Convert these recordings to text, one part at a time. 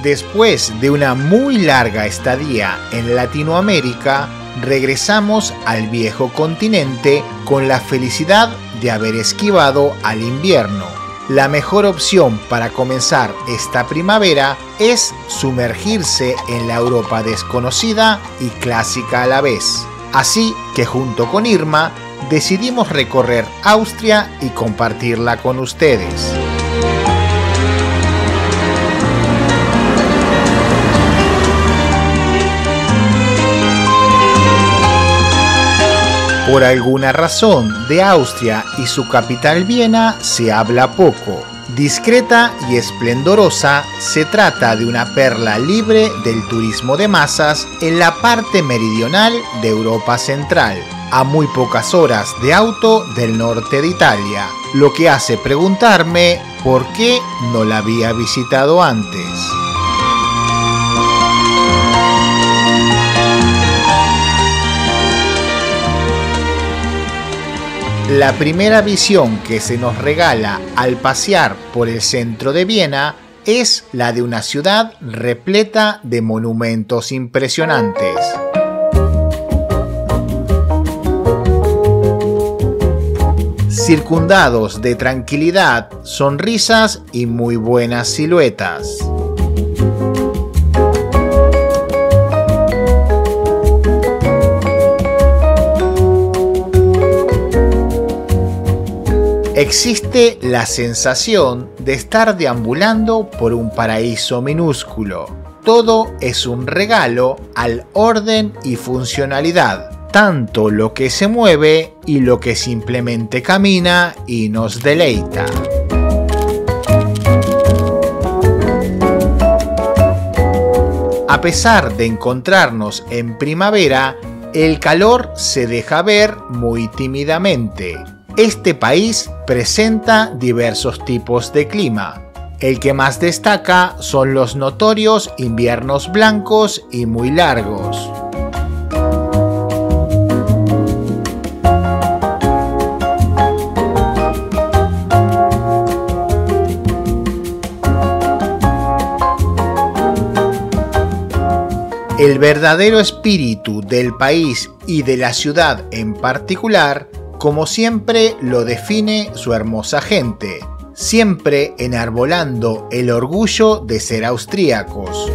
Después de una muy larga estadía en Latinoamérica, regresamos al viejo continente con la felicidad de haber esquivado al invierno. La mejor opción para comenzar esta primavera es sumergirse en la Europa desconocida y clásica a la vez. Así que junto con Irma decidimos recorrer Austria y compartirla con ustedes. Por alguna razón, de Austria y su capital Viena se habla poco. Discreta y esplendorosa, se trata de una perla libre del turismo de masas en la parte meridional de Europa Central, a muy pocas horas de auto del norte de Italia, lo que hace preguntarme por qué no la había visitado antes. La primera visión que se nos regala al pasear por el centro de Viena es la de una ciudad repleta de monumentos impresionantes. Circundados de tranquilidad, sonrisas y muy buenas siluetas. Existe la sensación de estar deambulando por un paraíso minúsculo. Todo es un regalo al orden y funcionalidad, tanto lo que se mueve y lo que simplemente camina y nos deleita. A pesar de encontrarnos en primavera, el calor se deja ver muy tímidamente. Este país presenta diversos tipos de clima. El que más destaca son los notorios inviernos blancos y muy largos. El verdadero espíritu del país y de la ciudad en particular, como siempre, lo define su hermosa gente, siempre enarbolando el orgullo de ser austríacos.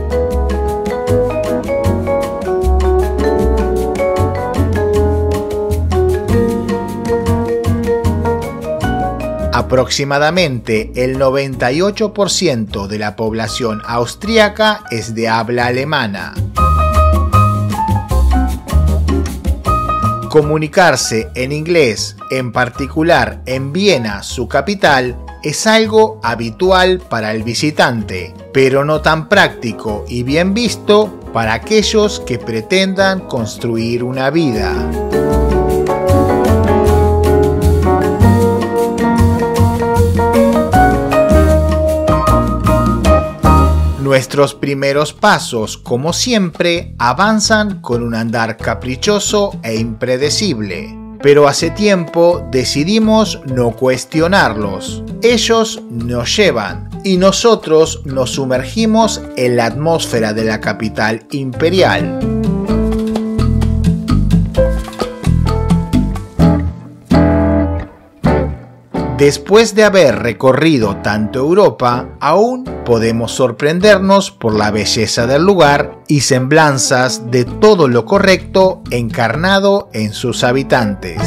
Aproximadamente el 98% de la población austríaca es de habla alemana. Comunicarse en inglés, en particular en Viena, su capital, es algo habitual para el visitante, pero no tan práctico y bien visto para aquellos que pretendan construir una vida. Nuestros primeros pasos, como siempre, avanzan con un andar caprichoso e impredecible. Pero hace tiempo decidimos no cuestionarlos. Ellos nos llevan y nosotros nos sumergimos en la atmósfera de la capital imperial. Después de haber recorrido tanto Europa, aún podemos sorprendernos por la belleza del lugar y semblanzas de todo lo correcto encarnado en sus habitantes.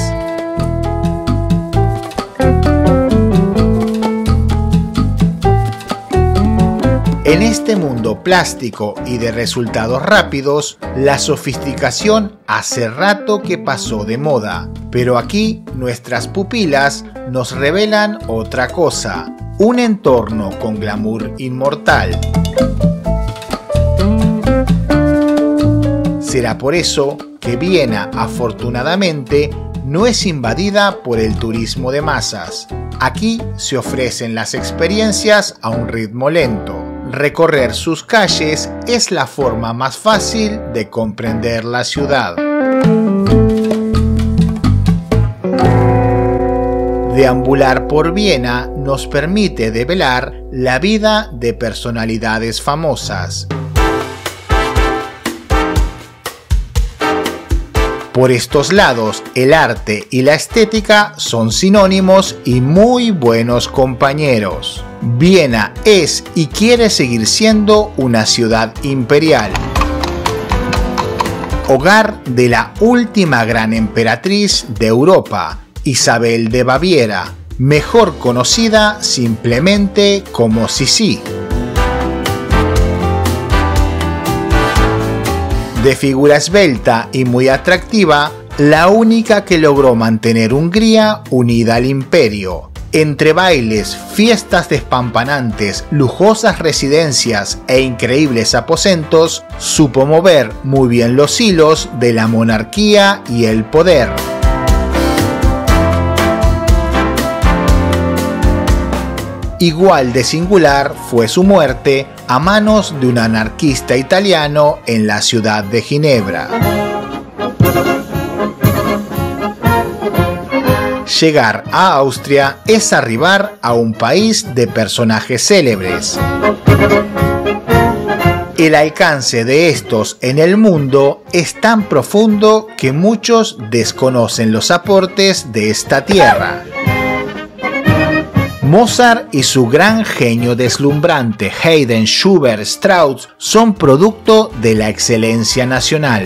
En este mundo plástico y de resultados rápidos, la sofisticación hace rato que pasó de moda, pero aquí nuestras pupilas nos revelan otra cosa, un entorno con glamour inmortal. Será por eso que Viena, afortunadamente, no es invadida por el turismo de masas. Aquí se ofrecen las experiencias a un ritmo lento. Recorrer sus calles es la forma más fácil de comprender la ciudad. Deambular por Viena nos permite develar la vida de personalidades famosas. Por estos lados, el arte y la estética son sinónimos y muy buenos compañeros. Viena es y quiere seguir siendo una ciudad imperial, hogar de la última gran emperatriz de Europa, Isabel de Baviera, mejor conocida simplemente como Sisi. De figura esbelta y muy atractiva, la única que logró mantener Hungría unida al imperio. Entre bailes, fiestas despampanantes, lujosas residencias e increíbles aposentos, supo mover muy bien los hilos de la monarquía y el poder. Igual de singular fue su muerte a manos de un anarquista italiano en la ciudad de Ginebra. Llegar a Austria es arribar a un país de personajes célebres. El alcance de estos en el mundo es tan profundo que muchos desconocen los aportes de esta tierra. Mozart y su gran genio deslumbrante Haydn, Schubert, Strauss son producto de la excelencia nacional.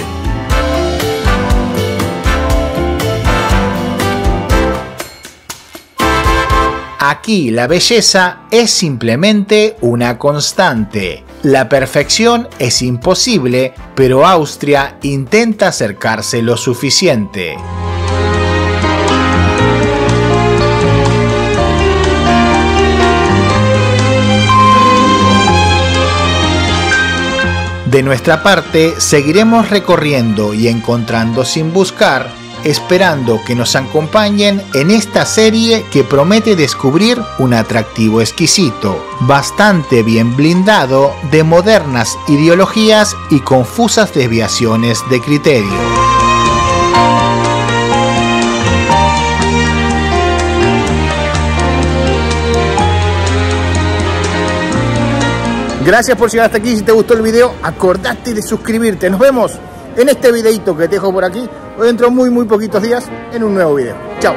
Aquí la belleza es simplemente una constante. La perfección es imposible, pero Austria intenta acercarse lo suficiente. De nuestra parte, seguiremos recorriendo y encontrando sin buscar, esperando que nos acompañen en esta serie que promete descubrir un atractivo exquisito, bastante bien blindado de modernas ideologías y confusas desviaciones de criterio. Gracias por llegar hasta aquí. Si te gustó el video, acordate de suscribirte. Nos vemos en este videito que te dejo por aquí, o dentro de muy poquitos días en un nuevo video. Chao.